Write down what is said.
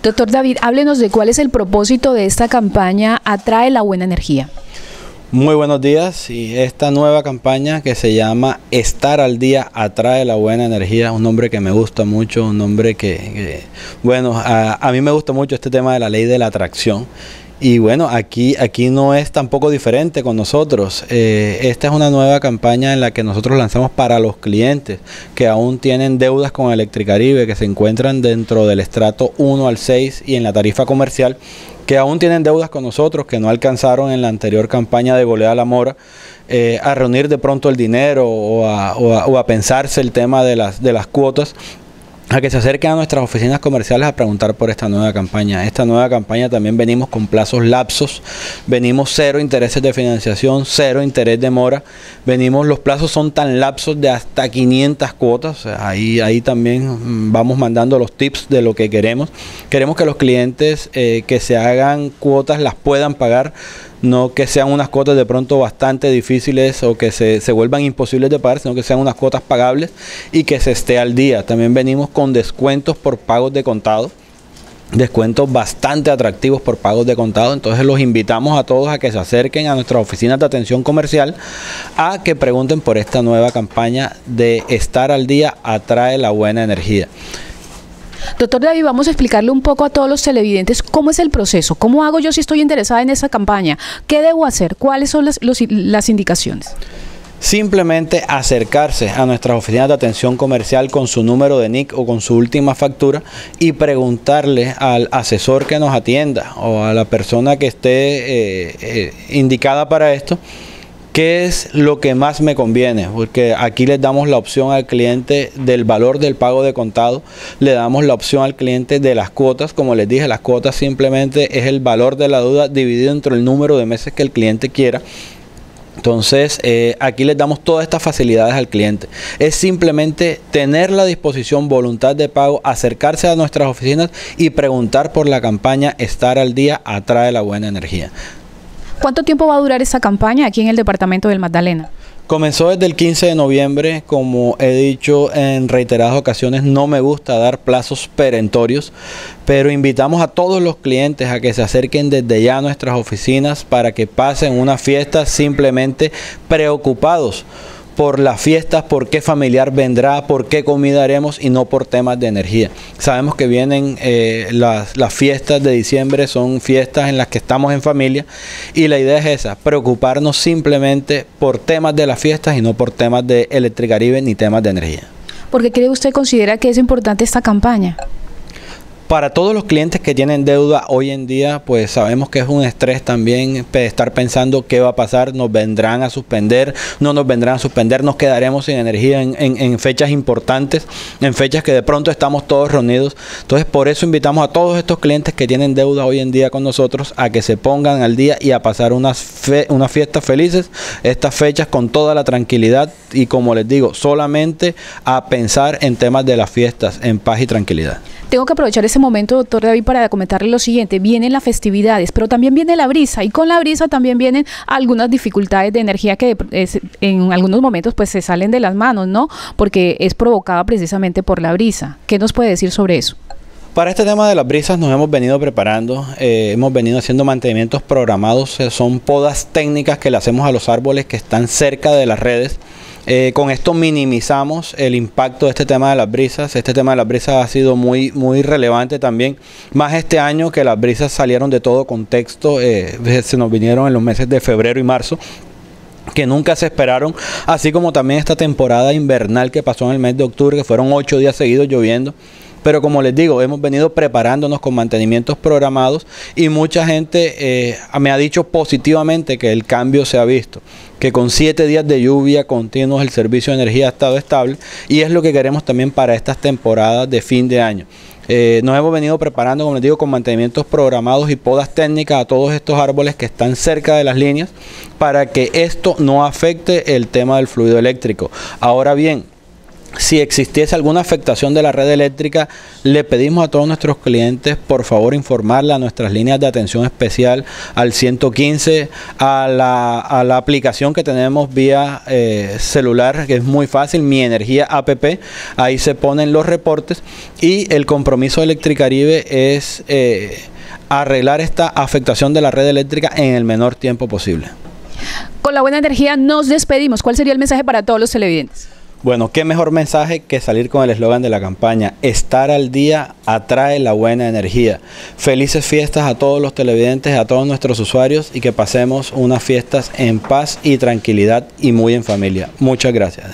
Doctor David, háblenos de cuál es el propósito de esta campaña Atrae la Buena Energía. Muy buenos días, y esta nueva campaña que se llama Estar al Día Atrae la Buena Energía, un nombre que me gusta mucho, un nombre bueno, a mí me gusta mucho este tema de la ley de la atracción. Y bueno, aquí no es tampoco diferente con nosotros. Esta es una nueva campaña en la que nosotros lanzamos para los clientes que aún tienen deudas con Electricaribe, que se encuentran dentro del estrato 1 al 6 y en la tarifa comercial, que aún tienen deudas con nosotros, que no alcanzaron en la anterior campaña de Golea la Mora a reunir de pronto el dinero o a pensarse el tema de las cuotas, a que se acerquen a nuestras oficinas comerciales a preguntar por esta nueva campaña. Esta nueva campaña también venimos con plazos lapsos, venimos 0 intereses de financiación, 0 interés de mora, los plazos son tan lapsos de hasta 500 cuotas, o sea, ahí también vamos mandando los tips de lo que queremos. Queremos que los clientes que se hagan cuotas las puedan pagar, no que sean unas cuotas de pronto bastante difíciles o que se vuelvan imposibles de pagar, sino que sean unas cuotas pagables y que se esté al día. También venimos con descuentos por pagos de contado, descuentos bastante atractivos por pagos de contado. Entonces los invitamos a todos a que se acerquen a nuestras oficinas de atención comercial a que pregunten por esta nueva campaña de Estar al Día Atrae la Buena Energía. Doctor David, vamos a explicarle un poco a todos los televidentes cómo es el proceso, cómo hago yo si estoy interesada en esa campaña, qué debo hacer, cuáles son las indicaciones. Simplemente acercarse a nuestras oficinas de atención comercial con su número de NIC o con su última factura y preguntarle al asesor que nos atienda o a la persona que esté indicada para esto, ¿qué es lo que más me conviene? Porque aquí les damos la opción al cliente del valor del pago de contado, le damos la opción al cliente de las cuotas. Como les dije, las cuotas simplemente es el valor de la deuda dividido entre el número de meses que el cliente quiera. Entonces, aquí les damos todas estas facilidades al cliente. Es simplemente tener la disposición, voluntad de pago, acercarse a nuestras oficinas y preguntar por la campaña Estar al Día Atrae la Buena Energía. ¿Cuánto tiempo va a durar esta campaña aquí en el departamento del Magdalena? Comenzó desde el 15 de noviembre, como he dicho en reiteradas ocasiones, no me gusta dar plazos perentorios, pero invitamos a todos los clientes a que se acerquen desde ya a nuestras oficinas para que pasen una fiesta simplemente preocupados por las fiestas, por qué familiar vendrá, por qué comida haremos y no por temas de energía. Sabemos que vienen las fiestas de diciembre, son fiestas en las que estamos en familia y la idea es esa, preocuparnos simplemente por temas de las fiestas y no por temas de Electricaribe ni temas de energía. ¿Por qué cree usted considera que es importante esta campaña? Para todos los clientes que tienen deuda hoy en día, pues sabemos que es un estrés también estar pensando qué va a pasar, nos vendrán a suspender, no nos vendrán a suspender, nos quedaremos sin energía en fechas importantes, en fechas que de pronto estamos todos reunidos. Entonces, por eso invitamos a todos estos clientes que tienen deuda hoy en día con nosotros a que se pongan al día y a pasar unas fiestas felices, estas fechas con toda la tranquilidad y, como les digo, solamente a pensar en temas de las fiestas en paz y tranquilidad. Tengo que aprovechar ese momento, doctor David, para comentarle lo siguiente. Vienen las festividades, pero también viene la brisa, y con la brisa también vienen algunas dificultades de energía que en algunos momentos pues se salen de las manos, ¿no? Porque es provocada precisamente por la brisa. ¿Qué nos puede decir sobre eso? Para este tema de las brisas nos hemos venido preparando, hemos venido haciendo mantenimientos programados, son podas técnicas que le hacemos a los árboles que están cerca de las redes. Con esto minimizamos el impacto de este tema de las brisas. Este tema de las brisas ha sido muy relevante también, más este año que las brisas salieron de todo contexto, se nos vinieron en los meses de febrero y marzo, que nunca se esperaron, así como también esta temporada invernal que pasó en el mes de octubre, que fueron 8 días seguidos lloviendo. Pero como les digo, hemos venido preparándonos con mantenimientos programados y mucha gente me ha dicho positivamente que el cambio se ha visto, que con 7 días de lluvia continuos el servicio de energía ha estado estable y es lo que queremos también para estas temporadas de fin de año. Nos hemos venido preparando, como les digo, con mantenimientos programados y podas técnicas a todos estos árboles que están cerca de las líneas para que esto no afecte el tema del fluido eléctrico. Ahora bien, si existiese alguna afectación de la red eléctrica, le pedimos a todos nuestros clientes, por favor, informarle a nuestras líneas de atención especial, al 115, a la aplicación que tenemos vía celular, que es muy fácil, Mi Energía app. Ahí se ponen los reportes y el compromiso de Electricaribe es arreglar esta afectación de la red eléctrica en el menor tiempo posible. Con la buena energía nos despedimos. ¿Cuál sería el mensaje para todos los televidentes? Bueno, qué mejor mensaje que salir con el eslogan de la campaña: estar al día atrae la buena energía. Felices fiestas a todos los televidentes, a todos nuestros usuarios, y que pasemos unas fiestas en paz y tranquilidad y muy en familia. Muchas gracias.